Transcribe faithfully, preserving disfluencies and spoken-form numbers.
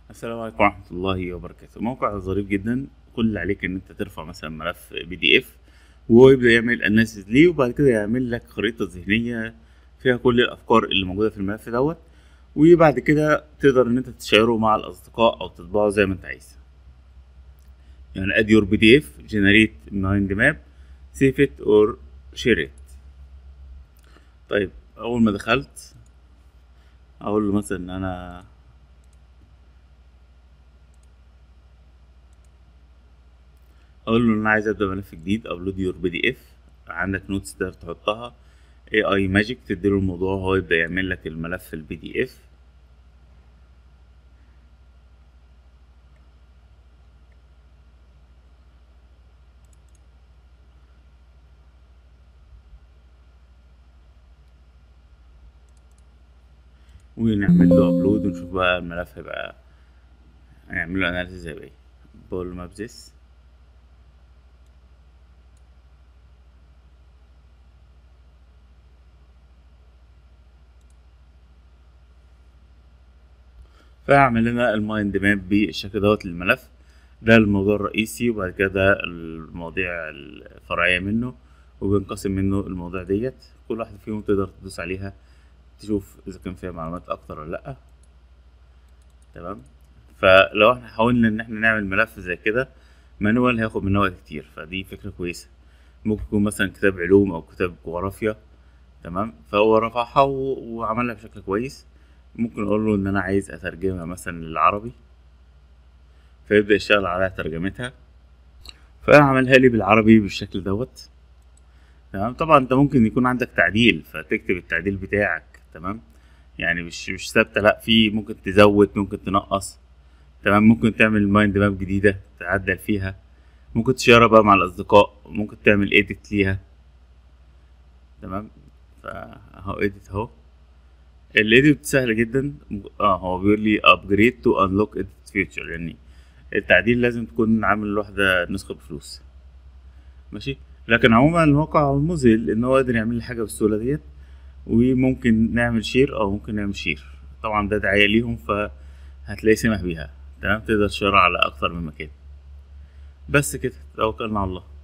السلام عليكم ورحمة الله وبركاته. موقع ظريف جدا، كل اللي عليك ان انت ترفع مثلا ملف بي دي اف وهو يبدأ يعمل اناليسيز ليه، وبعد كده يعمل لك خريطة ذهنية فيها كل الافكار اللي موجودة في الملف دوت. وبعد كده تقدر ان انت تشيره مع الاصدقاء او تطبعه زي ما انت عايز. يعني add your بي دي اف generate mind map save it or share it. طيب، اول ما دخلت اقول له مثلا ان انا اقول له ان انا عايز ابدا ملف جديد ابلود يور بي دي اف. عندك نوتس تقدر تحطها، اي اي ماجيك تديله الموضوع هو يبدا يعمل لك الملف البي دي اف. ونعمل له ابلود ونشوف بقى الملف هيبقى هنعمل له اناليسيس زي ايه. بقول له ماب ذس، فاعمل لنا المايند ماب بالشكل دوت للملف. ده الموضوع الرئيسي، وبعد كده ده المواضيع الفرعية منه، وبينقسم منه المواضيع ديت. كل واحدة فيهم تقدر تدوس عليها تشوف إذا كان فيها معلومات أكتر ولا لأ. تمام. فلو احنا حاولنا إن احنا نعمل ملف زي كده مانوال هياخد مننا وقت كتير، فدي فكرة كويسة. ممكن يكون مثلا كتاب علوم أو كتاب جغرافيا، تمام، فهو رفعها و- وعملها بشكل كويس. ممكن أقول له إن أنا عايز أترجمها مثلا للعربي، فيبدأ يشتغل على ترجمتها، فعملها لي بالعربي بالشكل دوت. تمام. طبعا انت ممكن يكون عندك تعديل فتكتب التعديل بتاعك. تمام. يعني مش مش ثابته، لا، في ممكن تزود ممكن تنقص. تمام. ممكن تعمل مايند ماب جديده تعدل فيها، ممكن تشيرها بقى مع الاصدقاء، ممكن تعمل ايديت ليها. تمام. فاهو ايديت اهو. الايديت سهل جدا. اه هو بيقول لي upgrade to unlock edit feature، يعني التعديل لازم تكون عامل واحدة نسخة بفلوس. ماشي. لكن عموما الموقع مذهل ان هو قادر يعمل لي حاجة بالسهولة ديت. وممكن نعمل شير او ممكن نعمل شير، طبعا ده دعاية ليهم فهتلاقي سمح بيها. تمام. تقدر تشيرها على اكتر من مكان. بس كده، توكلنا على الله.